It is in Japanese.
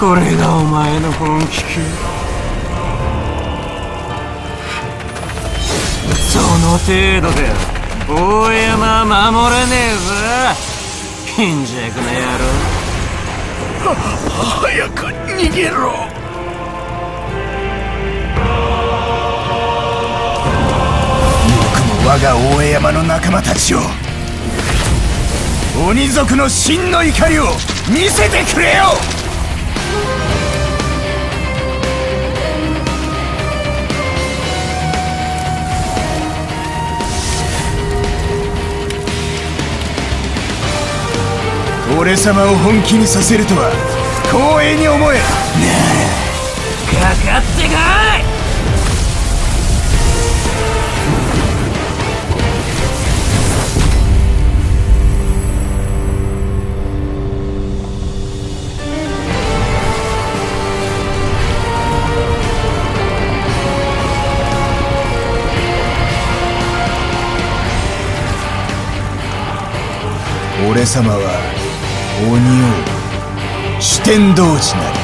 これがお前の本気か。その程度で大山は守れねえぞ、貧弱な野郎。 早く逃げろ。よくも我が大江山の仲間たちを、鬼族の真の怒りを見せてくれよ。俺様を本気にさせるとは光栄に思え。 かかってこい。 俺様は鬼王四天童子なり。